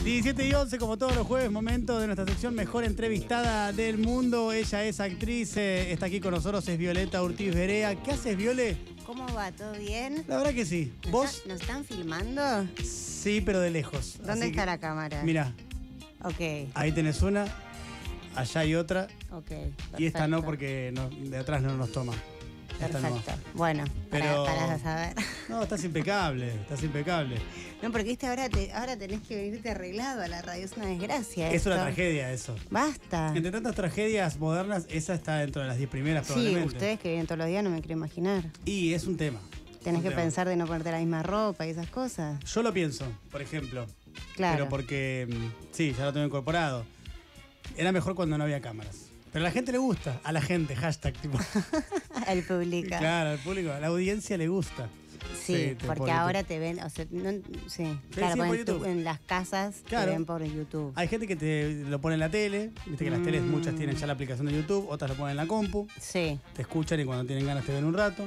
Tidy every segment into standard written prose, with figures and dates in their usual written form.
17:11, como todos los jueves, momento de nuestra sección Mejor Entrevistada del Mundo. Ella es actriz, está aquí con nosotros, es Violeta Urtiz Berea. ¿Qué haces, Viole? ¿Cómo va? ¿Todo bien? La verdad que sí. ¿Vos? ¿Nos están filmando? Sí, pero de lejos. ¿Dónde está la cámara? Mirá. Ok. Ahí tenés una, allá hay otra. Ok. Y esta no, porque de atrás no nos toma. Esta Perfecto. no. Bueno, Pero... para saber. No, estás impecable, estás impecable. No, porque viste, ahora tenés que venirte arreglado a la radio. Es una desgracia. Es una esto. tragedia eso. Basta. Entre tantas tragedias modernas, esa está dentro de las 10 primeras Sí, probablemente. ustedes que vienen todos los días no me quiero imaginar. Y es un tema. Tenés que pensar de no ponerte la misma ropa y esas cosas. Yo lo pienso, por ejemplo. Claro. Pero porque, sí, ya lo tengo incorporado. Era mejor cuando no había cámaras. Pero a la gente le gusta. A la gente, hashtag, tipo. El público. Claro, al público, a la audiencia le gusta. Sí, porque ahora te ven, o sea, sí, claro, por YouTube. en las casas Claro. te ven por YouTube. Hay gente que te lo pone en la tele, viste que las teles muchas tienen ya la aplicación de YouTube, otras lo ponen en la compu, Sí, te escuchan y cuando tienen ganas te ven un rato.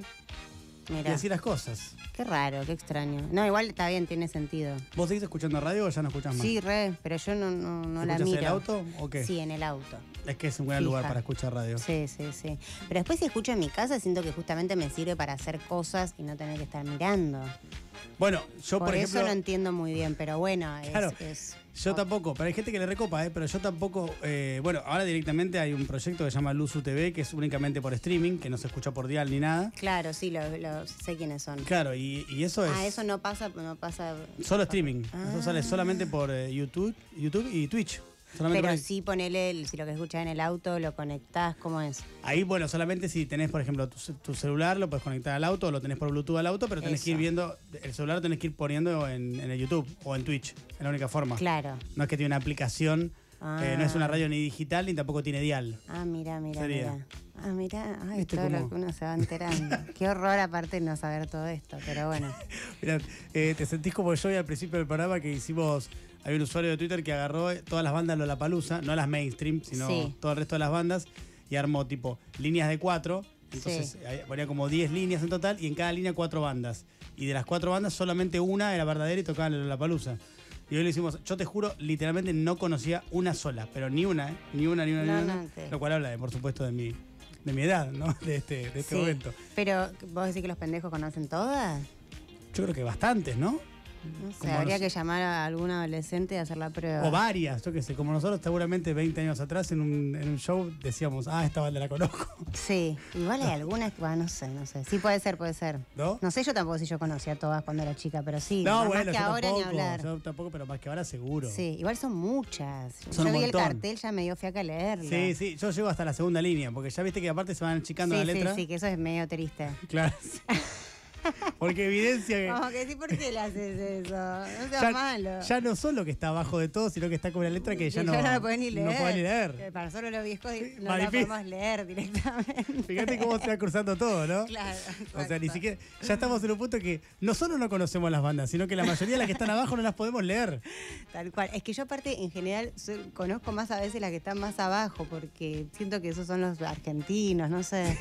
Y mira. así las cosas. Qué raro, qué extraño. No, igual está bien, tiene sentido. ¿Vos seguís escuchando radio o ya no escuchás más? Sí, pero yo no la ¿Escuchás miro. en el auto o qué? Sí, en el auto. Es que es un gran lugar para escuchar radio. Sí. Pero después si escucho en mi casa siento que justamente me sirve para hacer cosas y no tener que estar mirando. Bueno, yo por ejemplo... eso no entiendo muy bien, pero bueno, Claro, yo tampoco, pero hay gente que le recopa, pero yo tampoco... bueno, ahora directamente hay un proyecto que se llama Luzu TV, que es únicamente por streaming, que no se escucha por dial ni nada. Claro, sí, sé quiénes son. Claro, y eso es... Eso no pasa... Solo streaming. Eso sale solamente por YouTube y Twitch. Solamente Pero por ahí. sí ponele, si lo que escuchás en el auto lo conectás, ¿cómo es? Ahí, bueno, solamente si tenés, por ejemplo, tu celular, lo puedes conectar al auto, o lo tenés por Bluetooth al auto, pero tenés que ir viendo, el celular lo tenés que ir poniendo en el YouTube o en Twitch, es la única forma. Claro. No es que tiene una aplicación, no es una radio ni digital, ni tampoco tiene dial. Mira. Ay, ¿Viste todo cómo? lo que uno se va enterando. Qué horror aparte no saber todo esto, pero bueno. Mirá, te sentís como yo y al principio del programa que hicimos, hay un usuario de Twitter que agarró todas las bandas Lollapalooza, no las mainstream, sino todo el resto de las bandas, y armó tipo líneas de 4, entonces ponía como 10 líneas en total, y en cada línea 4 bandas. Y de las 4 bandas solamente una era verdadera y tocaba en Lollapalooza. Y hoy lo hicimos, yo te juro, literalmente no conocía una sola, pero ni una, ni una. Lo cual habla, por supuesto, de mi edad, ¿no? De este momento. Pero, ¿vos decís que los pendejos conocen todas? Yo creo que bastantes, ¿no? No sé, habría que llamar a algún adolescente y hacer la prueba. O varias, yo qué sé, como nosotros seguramente 20 años atrás en un show decíamos, esta banda la conozco. Sí, igual hay algunas que, no sé. Sí, puede ser. ¿No? No sé yo tampoco si yo conocía a todas cuando era chica, pero sí. No, más bueno, que yo ahora tampoco, ni hablar. yo tampoco, pero más que ahora seguro. Sí, igual son muchas. Son yo un vi montón. el cartel, ya me dio fiaca leerlo. Sí, yo llego hasta la segunda línea, porque ya viste que aparte se van achicando la letra. Sí, que eso es medio triste. Claro. Porque evidencia que... Como que sí, ¿por qué le haces eso? No seas malo. Ya no solo que está abajo de todo, sino que está con una letra que ya no la podés ni leer. No podés ni leer. Para nosotros los viejos no Más la difícil. podemos leer directamente. Fíjate cómo se va cruzando todo, ¿no? Claro. O sea, ni siquiera... Ya estamos en un punto que no solo no conocemos las bandas, sino que la mayoría de las que están abajo no las podemos leer. Tal cual. Es que yo aparte, en general, conozco más a veces las que están más abajo, porque siento que esos son los argentinos, no sé.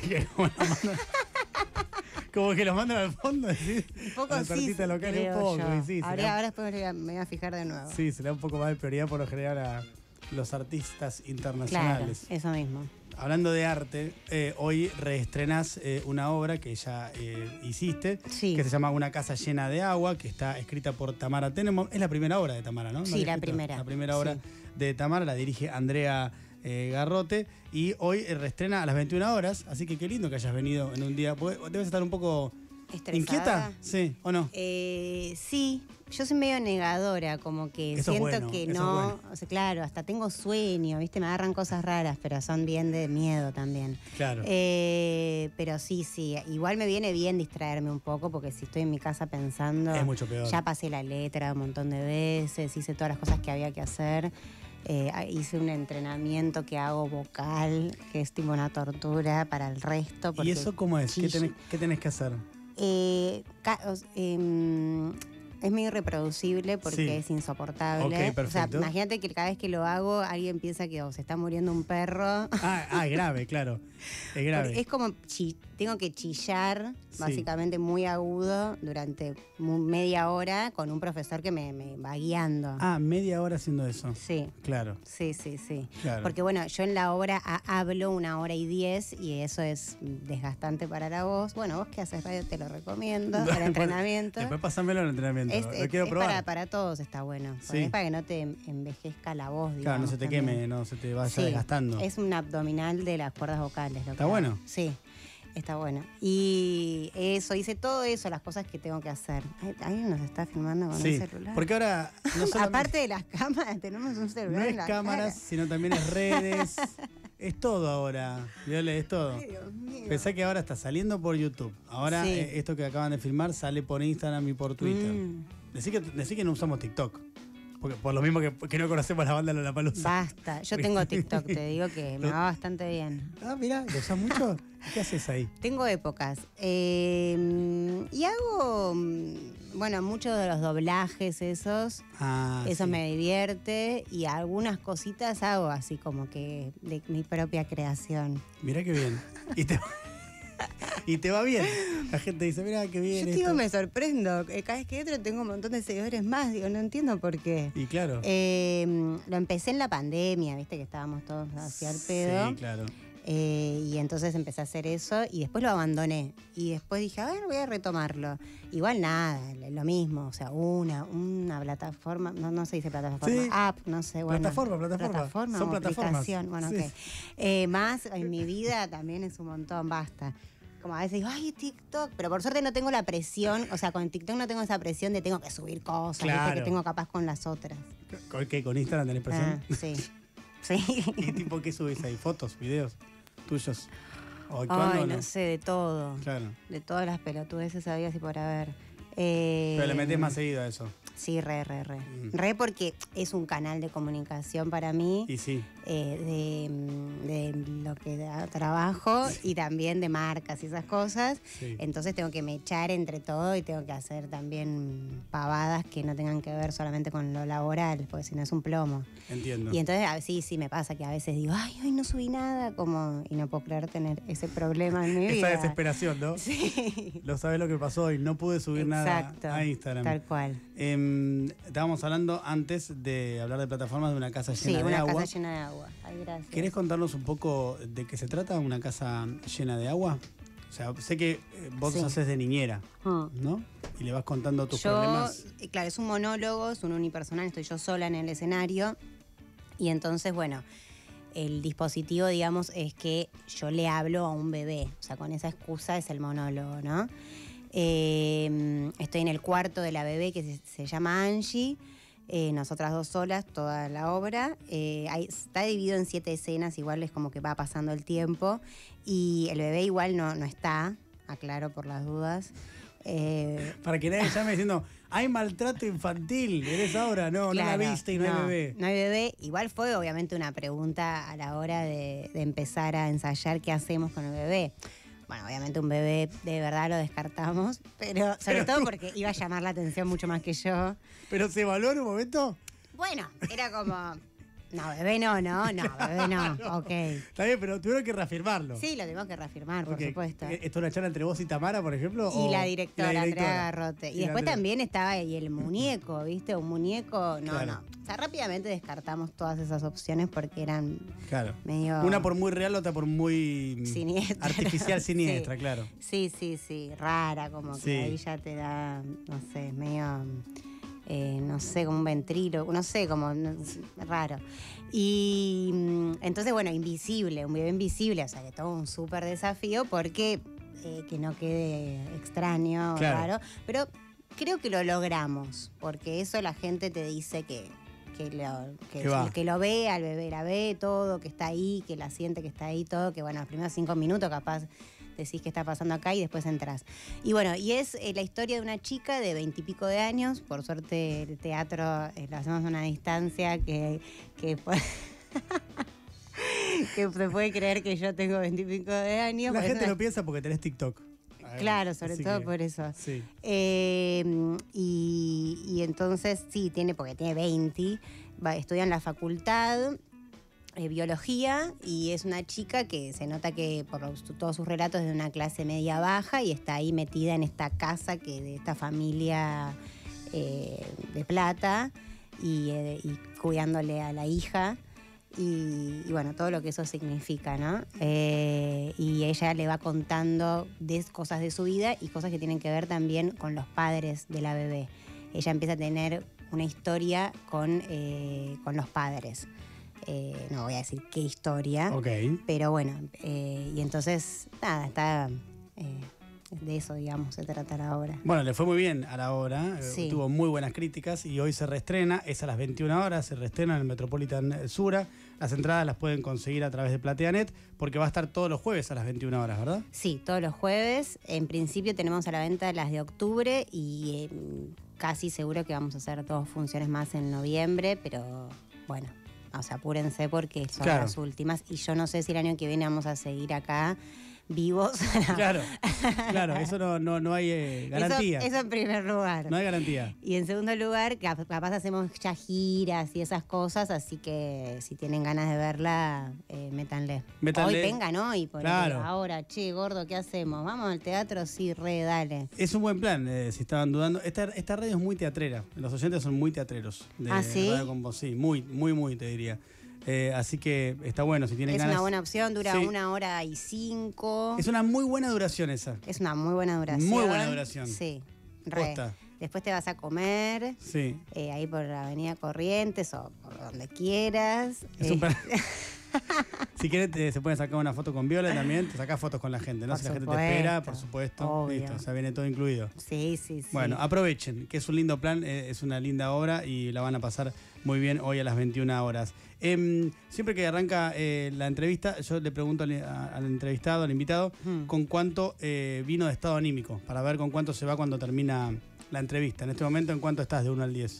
Como que los mandan al fondo, ¿sí? Un poco a la sí, tarjeta local, creo un poco. yo. Sí, ahora después me voy a fijar de nuevo. Sí, se le da un poco más de prioridad por lo general a los artistas internacionales. Claro, eso mismo. Hablando de arte, hoy reestrenás una obra que ya hiciste, que se llama Una casa llena de agua, que está escrita por Tamara Tenenbaum. Es la primera obra de Tamara, ¿no? Sí, la primera. La primera obra de Tamara, la dirige Andrea Garrote, y hoy reestrena a las 21 horas, así que qué lindo que hayas venido en un día. Debes estar un poco... ¿Estresada? ¿Inquieta? Sí, ¿o no? Sí, yo soy medio negadora, como que eso siento bueno, que eso no, bueno. O sea, claro, hasta tengo sueño, ¿viste? Me agarran cosas raras, pero son bien de miedo también. Claro. Pero sí, igual me viene bien distraerme un poco, porque si estoy en mi casa pensando... Es mucho peor. Ya pasé la letra un montón de veces, hice todas las cosas que había que hacer. Hice un entrenamiento que hago vocal, que es tipo una tortura para el resto. ¿Y eso cómo es? ¿Qué tenés que hacer? Es muy irreproducible porque es insoportable. Ok, perfecto. O sea, imagínate que cada vez que lo hago, alguien piensa que se está muriendo un perro. Es grave, claro. Es grave. Es como tengo que chillar, básicamente muy agudo, durante media hora con un profesor que me va guiando. Media hora haciendo eso. Sí. Claro. Sí. Claro. Porque bueno, yo en la obra hablo 1 hora y 10 y eso es desgastante para la voz. Bueno, vos que haces radio te lo recomiendo para entrenamiento. Después pásamelo al entrenamiento. Lo quiero probar. Para todos está bueno. Sí. Es para que no te envejezca la voz, digamos. Claro, no se te queme, no se te vaya desgastando. Es un abdominal de las cuerdas vocales. ¿Está bueno? Sí. Está bueno. Y eso, hice todo eso, las cosas que tengo que hacer. ¿Alguien nos está filmando con el celular? Porque ahora... Aparte de las cámaras, tenemos un celular. No en es cámaras, sino también es redes. Es todo ahora. Viole, es todo. Ay, Dios mío. Pensá que ahora está saliendo por YouTube. Ahora esto que acaban de filmar sale por Instagram y por Twitter. Decí que no usamos TikTok. Porque por lo mismo que no conocemos la banda Lollapalooza. Basta. Yo tengo TikTok, te digo que me va bastante bien. Mirá, ¿lo usás mucho? ¿Qué haces ahí? Tengo épocas. Y hago, bueno, muchos de los doblajes esos. Eso me divierte. Y algunas cositas hago así como que de mi propia creación. Mirá qué bien. Y te va bien. La gente dice, mirá qué bien. Yo digo, me sorprendo. Cada vez que entro tengo un montón de seguidores más. Digo, no entiendo por qué. Y claro. Lo empecé en la pandemia, viste que estábamos todos hacia el pedo. Sí, claro. Y entonces empecé a hacer eso y después lo abandoné. Y después dije, a ver, voy a retomarlo. Igual nada, lo mismo. O sea, una plataforma, no se dice plataforma, app, no sé. Bueno, plataforma. Son plataformas. Bueno, sí. Ok. Más en mi vida también es un montón, basta. Como a veces digo, ay, TikTok. Pero por suerte no tengo la presión, o sea, con TikTok no tengo esa presión de tengo que subir cosas, ¿viste? Que tengo capaz con las otras. ¿Qué? ¿Con Instagram tenés presión? Sí. Sí. ¿Y tipo qué subís ahí? ¿Fotos, videos tuyos? Ay, no sé, de todo. Claro. De todas las pelotudeces sabías y por haber. Pero le metés más seguido a eso. Sí, re. Re porque es un canal de comunicación para mí. Y sí. De lo que trabajo y también de marcas y esas cosas. Sí. Entonces tengo que mechar entre todo y tengo que hacer también pavadas que no tengan que ver solamente con lo laboral, porque si no es un plomo. Entiendo. Y entonces sí me pasa que a veces digo, ay, hoy no subí nada, y no puedo creer tener ese problema en mi vida. Esa desesperación, ¿no? Sí. Lo sabes lo que pasó hoy, no pude subir nada a Instagram. Tal cual. Estábamos hablando antes de hablar de plataformas de una casa llena de agua. Sí, una casa llena de agua. Ay, gracias. ¿Querés contarnos un poco de qué se trata una casa llena de agua? O sea, sé que vos haces de niñera, ¿no? Y le vas contando tus problemas. Claro, es un monólogo, es un unipersonal, estoy yo sola en el escenario. Y entonces, bueno, el dispositivo, digamos, es que yo le hablo a un bebé. O sea, con esa excusa es el monólogo, ¿no? Estoy en el cuarto de la bebé que se llama Angie. Nosotras dos solas, toda la obra. Está dividido en 7 escenas, igual es como que va pasando el tiempo. Y el bebé igual no está, aclaro por las dudas. Para que nadie llame diciendo, hay maltrato infantil en esa obra. No, claro, no la viste y no hay bebé. No hay bebé. Igual fue obviamente una pregunta a la hora de empezar a ensayar qué hacemos con el bebé. Bueno, obviamente un bebé de verdad lo descartamos, pero sobre todo porque iba a llamar la atención mucho más que yo. ¿Pero se evaluó en un momento? Bueno, era como, no, bebé no, bebé no, ok. Está bien, pero tuvieron que reafirmarlo. Sí, lo tuvimos que reafirmar, por supuesto. ¿Esto es una charla entre vos y Tamara, por ejemplo? Y la directora, Andrea Garrote. Y después también estaba ahí el muñeco, ¿viste? Un muñeco, no. O sea, rápidamente descartamos todas esas opciones porque eran medio... Una por muy real, otra por muy... siniestra. Artificial siniestra, sí. Claro. Sí, rara, como que ahí ya te da, no sé, medio... no sé, como un ventrilo, no sé, como raro. Y entonces, bueno, invisible, un bebé invisible, o sea, que todo un súper desafío porque que no quede extraño o raro. Pero creo que lo logramos, porque eso la gente te dice que lo ve, al bebé la ve, todo, que está ahí, que la siente que está ahí, todo, que bueno, los primeros 5 minutos capaz decís qué está pasando acá y después entras. Y bueno, y es la historia de una chica de 20 y pico de años, por suerte el teatro lo hacemos a una distancia que que se puede creer que yo tengo 20 y pico de años. La gente lo piensa porque tenés TikTok. Claro, sobre todo por eso. Sí. Y entonces, sí, porque tiene 20, estudia en la facultad, biología, y es una chica que se nota que por todos sus relatos es de una clase media baja y está ahí metida en esta casa de esta familia de plata y cuidándole a la hija. Y bueno, todo lo que eso significa, ¿no? Y ella le va contando cosas de su vida y cosas que tienen que ver también con los padres de la bebé. Ella empieza a tener una historia con los padres. No voy a decir qué historia, pero bueno, y entonces, nada, está... de eso, digamos, se trata la obra. Bueno, le fue muy bien a la obra, tuvo muy buenas críticas y hoy se reestrena, es a las 21 horas, se reestrena en el Metropolitan Sura. Las entradas las pueden conseguir a través de Plateanet porque va a estar todos los jueves a las 21 horas, ¿verdad? Sí, todos los jueves. En principio tenemos a la venta las de octubre y casi seguro que vamos a hacer 2 funciones más en noviembre, pero bueno, o sea, apúrense porque son las últimas y yo no sé si el año que viene vamos a seguir acá vivos. Claro, eso no hay garantía. Eso en primer lugar. No hay garantía. Y en segundo lugar, capaz hacemos ya giras y esas cosas, así que si tienen ganas de verla, métanle. Hoy vengan, ¿no? Y por ahora, che, gordo, ¿qué hacemos? ¿Vamos al teatro? Sí, dale. Es un buen plan, si estaban dudando. Esta radio es muy teatrera. Los oyentes son muy teatreros. ¿Sí? Radio con Voz. Sí, muy, te diría. Así que está bueno, si tienen ganas. Es una buena opción, dura 1 hora y 5. Es una muy buena duración esa. Es una muy buena duración. Muy buena duración. Sí, Después te vas a comer, ahí por la Avenida Corrientes o por donde quieras. Si quieres, se pueden sacar una foto con Viola también, te sacás fotos con la gente, ¿no? Por si la supuesto, gente te espera, por supuesto. Obvio. Listo, o sea, viene todo incluido. Sí. Bueno, aprovechen, que es un lindo plan, es una linda obra y la van a pasar muy bien hoy a las 21 horas. Siempre que arranca la entrevista, yo le pregunto al entrevistado, al invitado, con cuánto vino de estado anímico, para ver con cuánto se va cuando termina la entrevista. En este momento, ¿en cuánto estás de 1 al 10?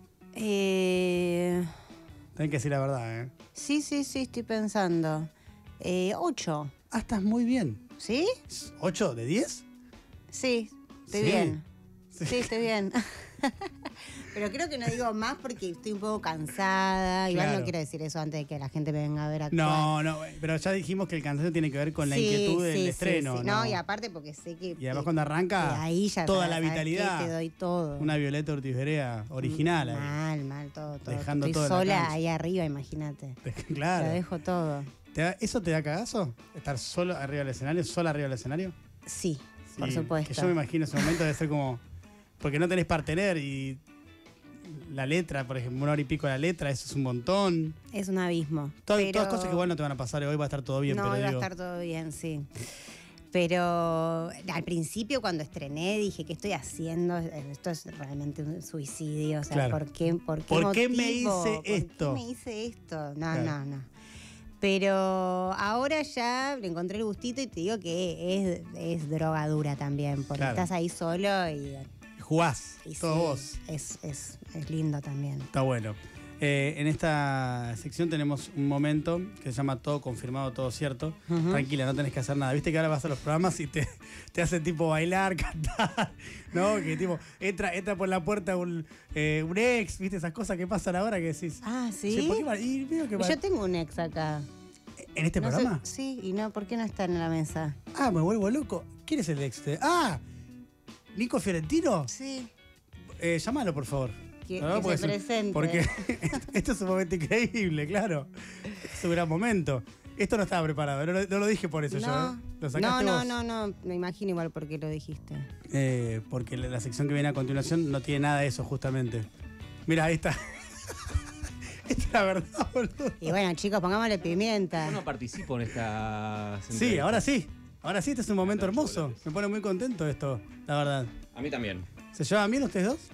Tenés que decir la verdad, ¿eh? Sí, estoy pensando. 8. Ah, estás muy bien. ¿Sí? ¿8 de 10? Sí, estoy bien. Sí, estoy bien. Pero creo que no digo más porque estoy un poco cansada. Igual no quiero decir eso antes de que la gente me venga a ver actuar. No, pero ya dijimos que el cansancio tiene que ver con la inquietud del estreno. Sí. No, y aparte porque sé que... Y además cuando arranca, ahí ya toda la vitalidad. Te doy todo. Una Violeta Ortiz Berea original. Mal, todo. Dejando estoy todo sola ahí arriba, imagínate. Claro. Lo dejo todo. ¿Eso te da cagazo? ¿Estar sola arriba del escenario? Sí, por supuesto. Que yo me imagino ese momento de ser como... Porque no tenés partener y... La letra, por ejemplo, 1 hora y pico la letra, eso es un montón. Es un abismo. Todas cosas que igual no te van a pasar, hoy va a estar todo bien. No, hoy va a estar todo bien, sí. Pero al principio cuando estrené dije, ¿qué estoy haciendo? Esto es realmente un suicidio. O sea, ¿por qué me hice esto? ¿Por qué me hice esto? No. Pero ahora ya le encontré el gustito y te digo que es drogadura también, porque estás ahí solo y... Jugás, todo vos. Es lindo también. Está bueno. En esta sección tenemos un momento que se llama Todo Confirmado, Todo Cierto. Tranquila, no tenés que hacer nada. Viste que ahora vas a los programas y te hacen tipo bailar, cantar, ¿no? Que tipo, entra por la puerta un ex, ¿viste? Esas cosas que pasan ahora que decís. Ah, ¿sí? Yo tengo un ex acá. ¿En este programa? Sí, y no, ¿por qué no está en la mesa? Ah, me vuelvo loco. ¿Quién es el ex? ¿Nico Fiorentino? Sí. Llámalo, por favor. Que se presente. Porque esto es un momento increíble, claro. Es un gran momento. Esto no estaba preparado, no lo dije por eso yo. ¿Lo sacaste vos? No, me imagino igual por qué lo dijiste. Porque la sección que viene a continuación no tiene nada de eso, justamente. Mira, ahí está. Esta es la verdad, boludo. Y bueno, chicos, pongámosle pimienta. Yo no participo en esta... Sí, ahora sí. Ahora sí, este es un momento hermoso. Me pone muy contento esto, la verdad. A mí también. ¿Se llevaban bien ustedes dos?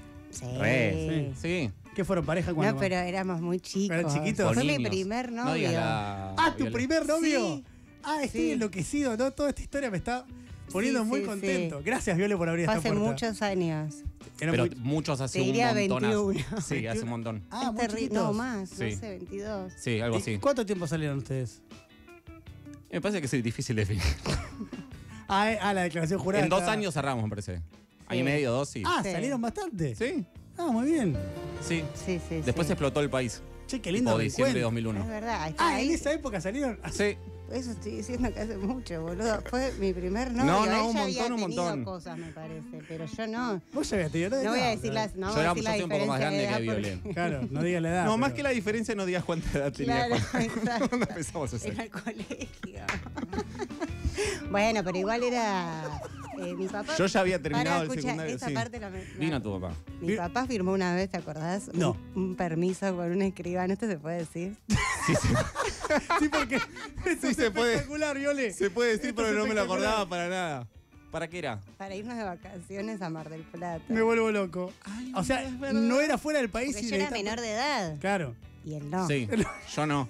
Sí. ¿Qué fueron pareja cuando? No, pero éramos muy chicos. ¿Eran chiquitos? Fue mi primer novio. ¿Tu primer novio? Sí. Estoy enloquecido, ¿no? Toda esta historia me está poniendo muy contento. Sí. Gracias, Viole, por abrir esta puerta. Hace muchos años. Pero muchos hace un montón. 21. Sí, hace un montón. Muy chiquitos. No, más, no sé, 22. Sí, algo así. ¿Cuánto tiempo salieron ustedes? Me parece que es difícil definir. La declaración jurada. En 2 años cerramos, me parece. Año y medio, 2, sí. Ah, ¿salieron bastante? Sí. Muy bien. Sí. Sí. Después explotó el país. Che, qué lindo. O diciembre de 2001. Es verdad. En esa época salieron. Sí. Eso estoy diciendo que hace mucho, boludo. Fue mi primer novio. No, un montón. Había tenido cosas, me parece, pero yo no. Vos ya habías tenido. No voy a decir las. No, yo soy un poco más grande que Violén. Claro, no digas la edad. No, más que la diferencia, no digas cuánta edad tenía. Claro, cuando empezamos a hacer. En el colegio. Bueno, pero igual era. Mi papá. Yo ya había terminado el escucha, secundario. esa Sí. parte Vino tu papá. Mi papá firmó una vez, ¿te acordás? No. Un permiso por un escribano. ¿Esto se puede decir? Sí. Sí, porque. Esto es se puede. espectacular, Viole. Se puede decir, Esto pero es no me lo espectacular. acordaba para nada. ¿Para qué era? Para irnos de vacaciones a Mar del Plata. Me vuelvo loco. O sea, no era fuera del país. Porque y yo era necesitaba- menor de edad. Claro. Y él no. Sí. Yo no.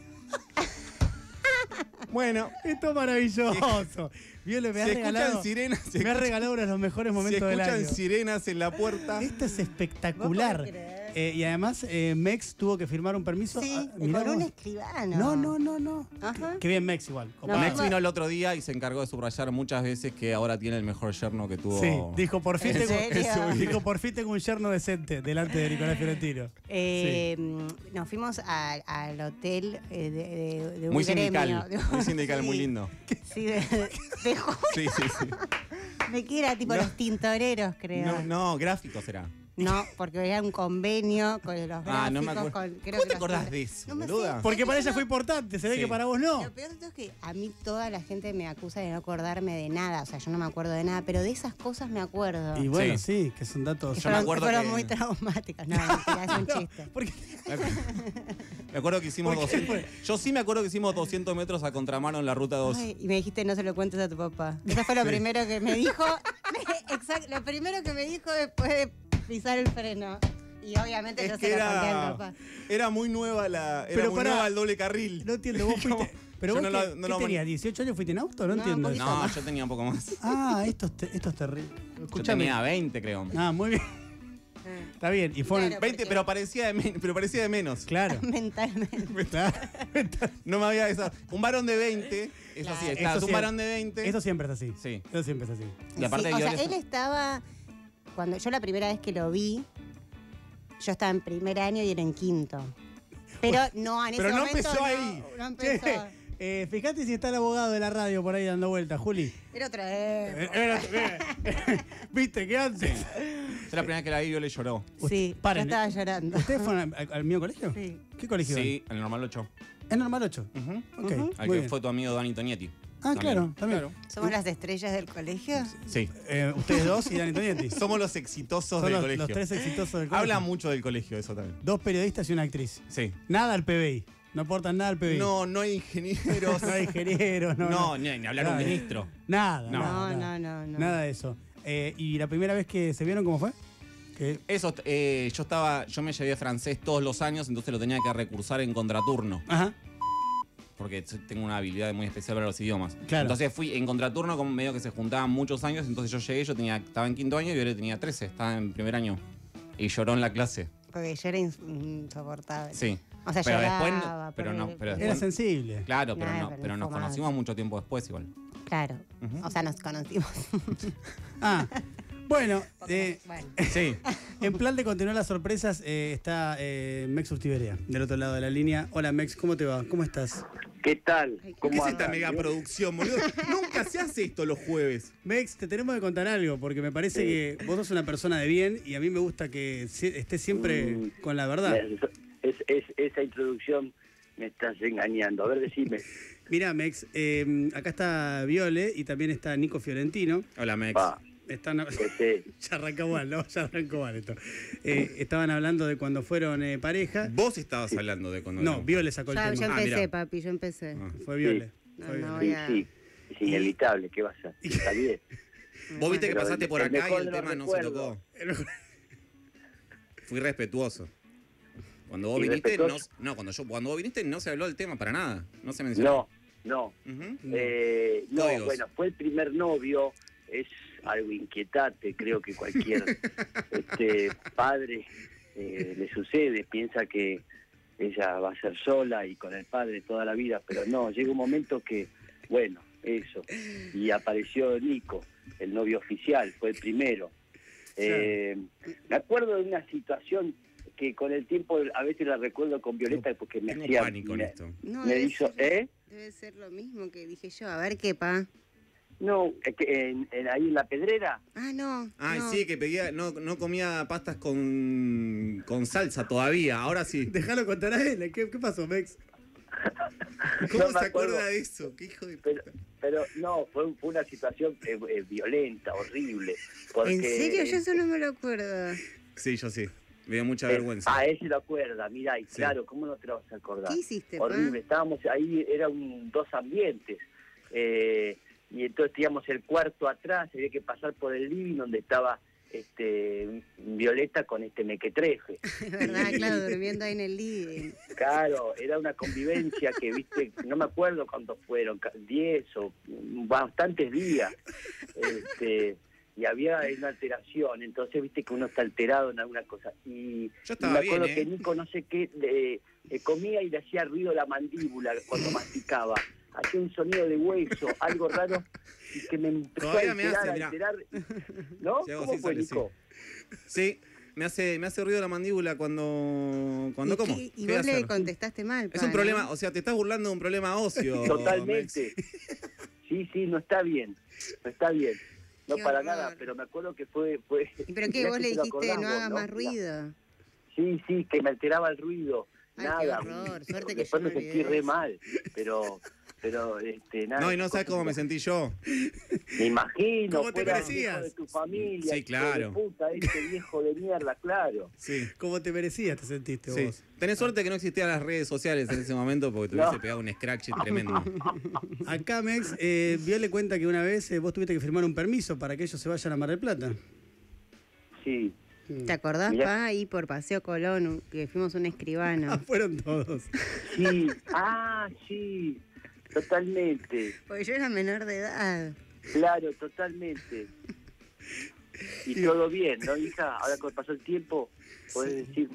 Bueno, Esto es maravilloso. Viole, me has se regalado. escuchan sirenas. Me has regalado uno de los mejores Se momentos del año. escuchan sirenas en la puerta. Esto es ¿Vos espectacular. podés creer? Y además, Mex tuvo que firmar un permiso. Sí, Mirá con un vos. escribano. No. Ajá. Qué bien Mex igual. Copado. Mex vino el otro día y se encargó de subrayar muchas veces que ahora tiene el mejor yerno que tuvo. Sí, dijo por fin, ¿En serio? dijo por fin tengo un yerno decente delante de Nicolás Fiorentino. Nos fuimos al hotel de un Muy gremio. sindical. Muy sindical, muy lindo. Sí, de Sí. ¿De qué era? Tipo los tintoreros, creo. No, gráfico será. No, porque era un convenio con los gráficos. No me acuerdo. ¿Cómo te acordás de eso, No me boluda? sé. Porque para ella fue importante, se ve Sí. que para vos no. Lo peor de todo es que a mí toda la gente me acusa de no acordarme de nada. O sea, yo no me acuerdo de nada, pero de esas cosas me acuerdo. Y bueno, sí, que son datos. Yo me acuerdo fueron que- muy traumáticas. No, mentira, es un chiste. Porque Me acuerdo que hicimos ¿Por qué 200. Yo sí me acuerdo que hicimos 200 metros a contramano en la ruta 2. Ay, y me dijiste no se lo cuentes a tu papá. Eso fue lo primero que me dijo. Exacto, lo primero que me dijo después de pisar el freno. Y obviamente yo Es se que lo conté al papá. era muy nueva Pero muy pará, nueva el doble carril. no entiendo, vos Como- fuiste. Pero yo vos no qué, lo- no ¿qué lo man- tenías? ¿18 años fuiste en auto? No No, entiendo. poquito No, más. yo tenía un poco más. Esto es terrible. Yo Escuchame. tenía 20, creo. Muy bien. Está bien. Y fueron. Claro. 20, porque- pero parecía de menos. Claro. Mentalmente. Claro. No me había eso. Un varón de 20, es Claro. así. Eso Estás un siempre- varón de 20. Eso siempre es así. Sí. Eso siempre es así. Y aparte Sí, o yo sea, él estaba. Cuando yo la primera vez que lo vi, yo estaba en primer año y era en quinto. Pero no, en ese pero no momento. empezó ahí. No empezó. Che, fíjate si está el abogado de la radio por ahí dando vueltas, Juli. Era otra vez. ¿Viste? ¿Qué antes? Es la primera vez que la vi, yo le lloró. Sí, Paren, yo estaba llorando. ¿Ustedes fueron al mío colegio? Sí. ¿Qué colegio? Sí, en el normal 8. Es normal 8. Ujú. Ok. Al muy que bien. fue tu amigo Dani Tonietti. Claro, también. ¿Somos las estrellas del colegio? Sí. Ustedes dos y Dani Tonietti. Somos los exitosos Son del los colegio. 3 exitosos del colegio. Habla mucho del colegio, eso también. 2 periodistas y una actriz. Sí. Nada al PBI. No aportan nada al PBI. No hay ingenieros. No hay ingenieros. No, ni hablar un Nada. ministro. Nada. No. Nada. No. Nada de eso. ¿Y la primera vez que se vieron cómo fue? Que Eso, yo me llevé francés todos los años, entonces lo tenía que recursar en contraturno. Ajá. Porque tengo una habilidad muy especial para los idiomas. Claro. Entonces fui en contraturno, como medio que se juntaban muchos años, entonces yo llegué, estaba en quinto año y yo tenía 13, estaba en primer año. Y lloró en la clase. Porque yo era insoportable. Sí. O sea, pero lloraba, después, pero no, pero Era después, sensible. claro, pero Nah, no, pero pero nos infumable. conocimos mucho tiempo después igual. Claro. Ujú. O sea, nos conocimos. Bueno, Bueno. Sí. en plan de continuar las sorpresas está Mex Urtiberea, del otro lado de la línea. Hola Mex, ¿cómo te va? ¿Cómo estás? ¿Qué tal? ¿Qué ¿Cómo es esta andan? mega ¿Bien? producción, boludo? Nunca se hace esto los jueves. Mex, te tenemos que contar algo, porque me parece que vos sos una persona de bien y a mí me gusta que estés siempre con la verdad. Esa introducción me estás engañando. A ver, decime. Mira, Mex, acá está Viole y también está Nico Fiorentino. Hola, Mex. Va, Están, este, ya arrancó mal, ¿no? Ya arrancó mal esto. Estaban hablando de cuando fueron pareja. Vos estabas hablando de cuando... No, Viole sacó el Yo tema. empecé, mirá. papi, yo empecé. Ah. Fue Viole. No, Fue no. Viole. Voy a- sí, es inevitable. ¿Qué vas a hacer? Está bien. Vos viste que Pero pasaste por el acá y mejor el de los tema no se recuerdos. tocó. Fui respetuoso. Cuando vos ¿Y viniste, respetuoso? cuando vos viniste no se habló del tema para nada. No se mencionó. No. Ujú. No, Códigos. bueno, fue el primer novio. Es algo inquietante. Creo que cualquier padre le sucede. Piensa que ella va a ser sola y con el padre toda la vida. Pero no, llega un momento que, bueno, eso. Y apareció Nico, el novio oficial, fue el primero. Me acuerdo de una situación que con el tiempo a veces la recuerdo con Violeta porque me hacía... pánico en esto. No, me hizo, debe ser lo mismo que dije yo. A ver qué, pa. No, ahí en la Pedrera. Ah, no. Ay, no. sí, que pedía, no comía pastas con salsa todavía, ahora sí. Déjalo contar a él. ¿Qué pasó, Mex? ¿Cómo No me se acuerdo. acuerda de eso? ¿Qué hijo de puta? Pero no, fue una situación violenta, horrible. Porque, ¿En serio? Yo eso no me lo acuerdo. Sí, yo sí. Me dio mucha vergüenza. Él se lo acuerda, mirá, y Sí. claro, ¿cómo no te lo vas a acordar? ¿Qué hiciste, pa? Horrible, estábamos ahí, eran dos ambientes. Y entonces teníamos el cuarto atrás, había que pasar por el living donde estaba Violeta con mequetrefe. Es verdad, claro, durmiendo ahí en el living. Claro, era una convivencia que, viste, no me acuerdo cuántos fueron, 10 o bastantes días. Y había una alteración, entonces viste que uno está alterado en alguna cosa. Y Yo estaba me acuerdo bien, que Nico no sé qué, comía y le hacía ruido la mandíbula cuando masticaba. Hacía un sonido de hueso, algo raro, y que me empezó Todavía a me alterar, hace, a mirá. alterar. ¿No? Si hago ¿Cómo así, fue, sale, Nico? Sí, me hace ruido la mandíbula cuando ¿Y como. qué? Y ¿Qué vos le hacer? contestaste mal, Es pa, un problema, ¿no? o sea, te estás burlando de un problema óseo. Totalmente. Sí, no está bien. No está bien. No Qué para horror. nada, pero me acuerdo que fue... ¿Y pero qué? mirá ¿Vos que le te lo dijiste acordás no vos, haga más ruido? Sí, que me alteraba el ruido. Ay, nada. qué horror. Suerte que Después yo me me sentí olvidé de re eso. mal, pero nada. No, y no sabes cómo me sentí yo. Me imagino, ¿Cómo te fuera el merecías? hijo de tu familia, Sí, hijo claro. de puta, este viejo de mierda, claro. Sí. ¿Cómo te merecías te sentiste Sí. vos? Tenés suerte que no existían las redes sociales en ese momento porque te hubiese pegado un scratch tremendo. Acá, Mex, Viole cuenta que una vez vos tuviste que firmar un permiso para que ellos se vayan a Mar del Plata. Sí. ¿Te acordás, Mirá. pa? Ahí por Paseo Colón, que fuimos un Ah, escribano. fueron todos. Sí, sí, totalmente, Porque yo era menor de edad. claro, totalmente. Y todo bien, ¿no, hija? Ahora que pasó el tiempo, podés decirme.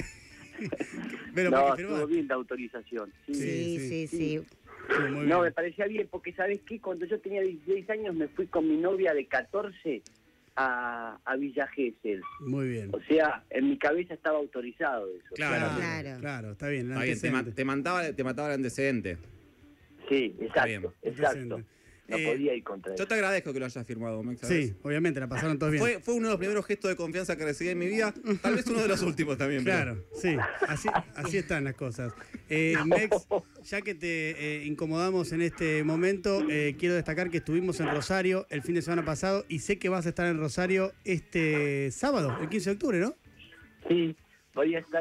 Pero No, porque firmás. estuvo bien la autorización. Sí, sí, sí. Estuvo muy No, bien. me parecía bien, porque ¿sabes qué? Cuando yo tenía 16 años me fui con mi novia de 14 a Villa Gesell. Muy bien. O sea, en mi cabeza estaba autorizado eso. Claro. Claro. Está bien. Está bien, te mataba el antecedente. Sí, Está bien. exacto. No podía ir contra Yo eso. te agradezco que lo hayas firmado, Mex, ¿sabes? Sí, obviamente, la pasaron todos bien. Fue uno de los primeros gestos de confianza que recibí en mi vida. Tal vez uno de los últimos también. pero- Claro, sí, así están las cosas. Mex, ya que te incomodamos en este momento, quiero destacar que estuvimos en Rosario el fin de semana pasado y sé que vas a estar en Rosario este sábado, el 15 de octubre, ¿no? Sí, voy a estar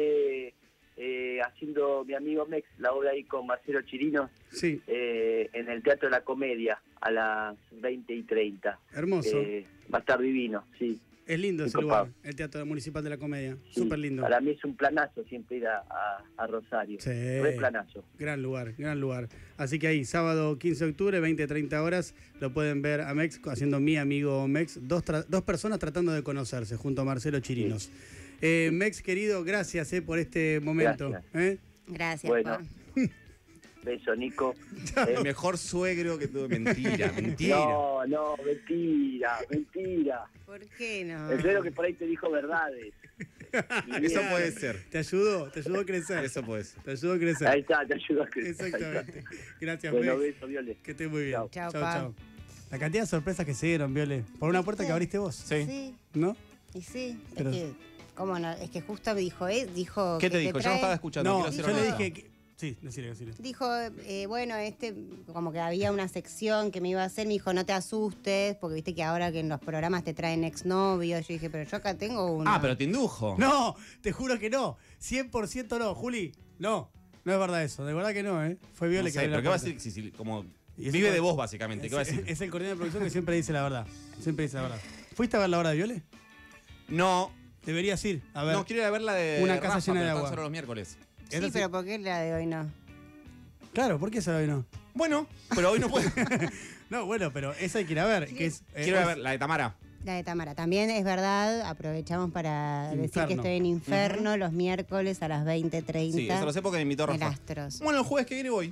haciendo mi amigo Mex, la obra ahí con Marcelo Chirino, Sí, en el Teatro de la Comedia a las 20:30. hermoso. Va a estar divino, sí. Es lindo muy ese copado. lugar, el Teatro Municipal de la Comedia. Sí, Súper lindo. Para mí es un planazo siempre ir a Rosario. Sí. Re planazo. Gran lugar, gran lugar. Así que ahí, sábado 15 de octubre, 20-30 horas, lo pueden ver a Mex haciendo Mi Amigo Mex. Dos personas tratando de conocerse junto a Marcelo Chirinos. Mex, querido, gracias por este momento. Gracias. Gracias, Bueno. pa. Beso, Nico. El mejor suegro que tuve. Mentira. No, mentira. ¿Por qué no? El suegro que por ahí te dijo verdades. Y Eso bien. puede ser. Te ayudó a crecer. Eso puede ser. Te ayudó a crecer. Ahí está, te ayudo a crecer. Exactamente. Gracias, Bueno, Mex. beso, Viole. Que estés muy bien. Chao. Chao, Chau, pa. chau. La cantidad de sorpresas que se dieron, Viole. Por una puerta que abriste vos. Sí. Sí, ¿No? y sí. Pero- Es que, ¿cómo no? Es que justo me dijo, dijo. ¿Qué que te dijo? Yo no estaba escuchando. No, quiero hacer yo le una dije cosa. que. Sí, decile. Dijo, bueno, como que había una sección que me iba a hacer, me dijo, no te asustes, porque viste que ahora que en los programas te traen exnovios. Yo dije, pero yo acá tengo uno. Ah, pero te indujo. No, te juro que no. 100% no, Juli. No es verdad eso. De verdad que no, ¿eh? Fue Viole No que sé, abrió la pero ¿qué va a puerta. decir? Si como Y ese vive fue- de vos, básicamente. ¿Qué va a decir? Es el coordinador de producción que siempre dice la verdad. Siempre dice la verdad. ¿Fuiste a ver la hora de Viole? No, Deberías ir. A ver. no, quiero ir a ver la de Una casa Rafa, llena de pero agua. tan solo los miércoles. Sí, Esa sí. pero ¿por qué la de hoy no? Claro, ¿por qué esa de hoy no? Bueno, pero hoy no puedo. No, bueno, pero esa hay que ir a ver. Que es, Quiero ir a ver la de Tamara. La de Tamara. También es verdad, aprovechamos para decir Inferno. que estoy en Inferno los miércoles a las 20:30. Sí, eso lo sé porque me invitó en Rafa. Astros. Bueno, el jueves que viene voy.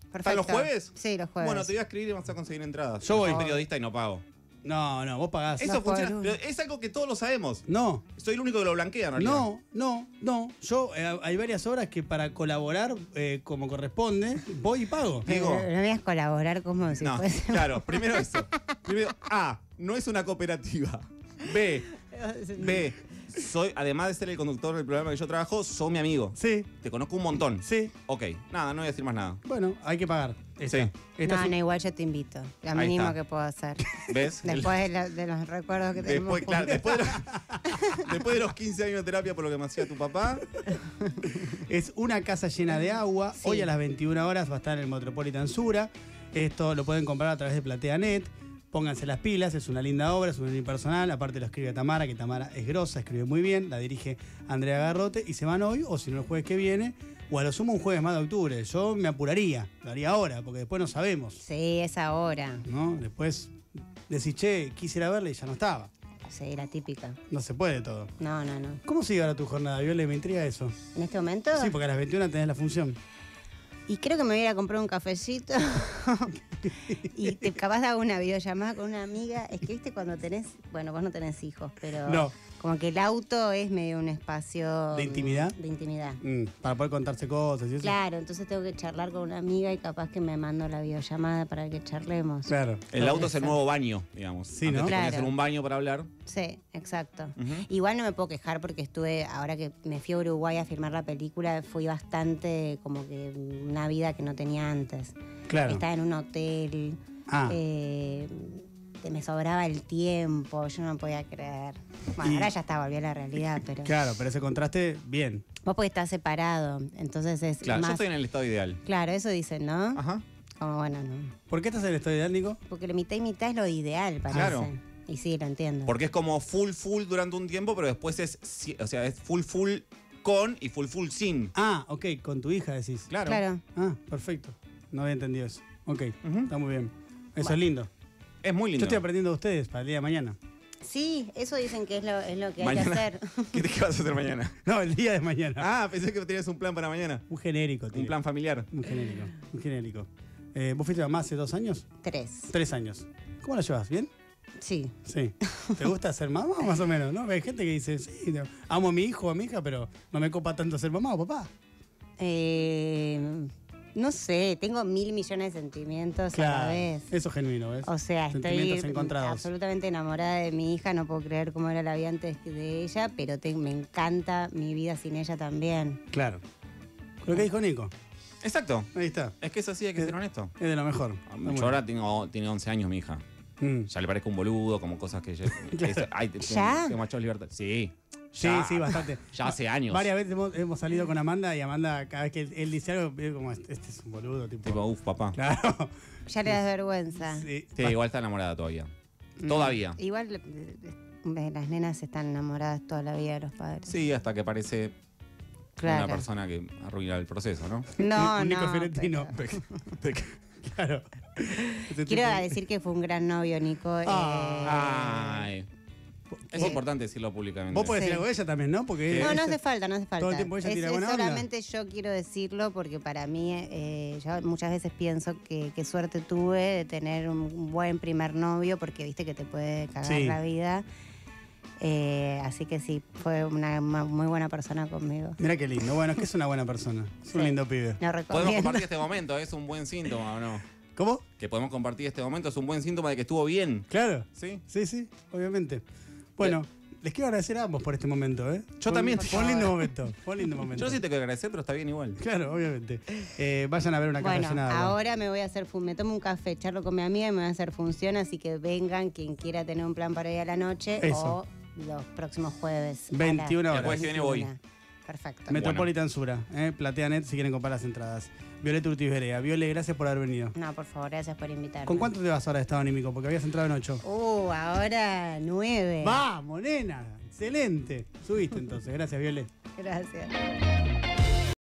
¿Están los jueves? Sí, los jueves. Bueno, te voy a escribir y vas a conseguir entradas. Yo voy. Soy periodista y no pago. No, vos pagás. Eso funciona. Pero es algo que todos lo sabemos. No. Soy el único que lo blanquea, en realidad. No. Yo, hay varias horas que para colaborar como corresponde, voy y pago. Digo, no voy a colaborar como si fuese... Claro, primero eso. Primero, A, no es una cooperativa. B, soy, además de ser el conductor del programa que yo trabajo, soy mi amigo. Sí. Te conozco un montón. Sí. Ok, nada, no voy a decir más nada. Bueno, hay que pagar. Sí. No, igual yo te invito. Lo mínimo que puedo hacer. ¿Ves? Después de los recuerdos que tenemos. Claro, después de los 15 años de terapia por lo que me hacía tu papá. Es una casa llena de agua. Sí. Hoy a las 21 horas va a estar en el Metropolitan Sura. Esto lo pueden comprar a través de PlateaNet. Pónganse las pilas, es una linda obra, es un unipersonal. Aparte lo escribe Tamara, que Tamara es grosa, escribe muy bien. La dirige Andrea Garrote. Y se van hoy, o si no el jueves que viene, o a lo sumo un jueves más de octubre. Yo me apuraría, lo haría ahora, porque después no sabemos. Sí, es ahora. ¿No? Después decís, che, quisiera verla y ya no estaba. Sí, la típica. No se puede todo. No. ¿Cómo sigue ahora tu jornada, Viola? Me intriga eso. ¿En este momento? Sí, porque a las 21 tenés la función. Y creo que me voy a ir a comprar un cafecito y capaz hago una videollamada con una amiga. Es que viste cuando tenés, bueno, vos no tenés hijos, pero No. como que el auto es medio un espacio... ¿De intimidad? De intimidad. Para poder contarse cosas y eso. Claro, entonces tengo que charlar con una amiga y capaz que me mando la videollamada para que charlemos. Claro. El auto es el nuevo baño, digamos. Sí, Antes ¿no? te ponías Claro. en un baño para hablar. Sí, exacto. Ujú. Igual no me puedo quejar porque ahora que me fui a Uruguay a filmar la película, fui bastante como que una vida que no tenía antes. Claro. Estaba en un hotel, me sobraba el tiempo, yo no podía creer. Bueno, Y- ahora ya está, volví a la realidad, pero... Claro, pero ese contraste, bien. Vos porque estás separado, entonces es Claro, yo más... estoy en el estado ideal. Claro, eso dicen, ¿no? Ajá. Como bueno, no. ¿Por qué estás en el estudio ideal, Nico? Porque la mitad y mitad es lo ideal, parece. Claro. Y sí, lo entiendo. Porque es como full durante un tiempo, pero después es full con y full sin. Ah, ok, con tu hija decís. Claro. Ah, perfecto. No había entendido eso. Ok, Ujú. está muy bien. Eso Bueno. es lindo. Es muy Yo lindo. estoy aprendiendo de ustedes para el día de mañana. Sí, eso dicen que es lo que hay que Mañana. hacer. ¿Qué vas a hacer mañana? No, el día de mañana. Ah, pensé que tenías un plan para mañana. Un genérico, tío. Un plan familiar. Un genérico. Un genérico. ¿Vos fuiste mamá hace 2 años? 3. 3 años. ¿Cómo la llevas? ¿Bien? Sí. Sí. ¿Te gusta ser mamá o más o menos? ¿No? Hay gente que dice, sí, amo a mi hijo o a mi hija, pero no me copa tanto ser mamá o papá. No sé, tengo 1.000 millones de sentimientos a la vez. Eso es genuino, ¿ves? O sea, Sentimientos estoy encontrados. absolutamente enamorada de mi hija, no puedo creer cómo era la vida antes de ella, pero me encanta mi vida sin ella también. Claro. Lo que dijo Nico. Exacto. Ahí está. Es que es así, hay que ser honesto. Es de lo mejor. Está muy Yo ahora tiene 11 años mi hija. bien. Ya le parezco un boludo, como cosas que... ¿Ya? Tengo mayor libertad. Sí. Sí, Ya. sí, bastante. Ya hace años. Varias veces hemos salido con Amanda y Amanda, cada vez que él dice algo, es como, este es un boludo. Tipo, uff, papá. Claro. Ya le das vergüenza. Sí. Sí, igual está enamorada todavía. Todavía. Igual las nenas están enamoradas toda la vida de los padres. Sí, hasta que parece Claro. una persona que arruina el proceso, ¿no? No, Un Nico no. Fiorentino. pero- Claro. Ese Quiero tipo- decir que fue un gran novio, Nico. Ay. Es Vos- importante decirlo públicamente. Vos podés Sí. decir algo de ella también, ¿no? Porque No ella- hace falta, no hace falta. todo el tiempo ella tira buena onda. solamente yo quiero decirlo porque para mí, yo muchas veces pienso que qué suerte tuve de tener un buen primer novio porque viste que te puede cagar Sí. la vida. Así que sí, fue una muy buena persona conmigo. Mira qué lindo. Bueno, es que es una buena persona. Es un Sí. lindo pibe. Lo Podemos recomiendo. compartir este momento, es un buen síntoma, ¿o no? ¿Cómo? Que podemos compartir este momento, es un buen síntoma de que estuvo bien. Claro. ¿Sí? Sí, sí, obviamente. Bueno, les quiero agradecer a ambos por este momento, ¿eh? Yo también. Fue un lindo momento. Fue un lindo momento. Yo sí te quiero agradecer, pero está bien igual. Claro, obviamente. Vayan a ver una casa Bueno, llena de agua. ahora me voy a hacer, me tomo un café, charlo con mi amiga y me voy a hacer función, así que vengan quien quiera tener un plan para ir a la noche Eso. o los próximos jueves. a 21 las horas. El jueves que viene voy. 21. Perfecto. Metropolitan Sura, PlateaNet si quieren comprar las entradas. Violeta Urtiz Berea. Viole, gracias por haber venido. No, por favor, gracias por invitarme. ¿Con cuánto te vas ahora de estado anímico? Porque habías entrado en 8. Ahora 9. ¡Vamos, nena! ¡Excelente! Subiste entonces. Gracias, Viole. Gracias.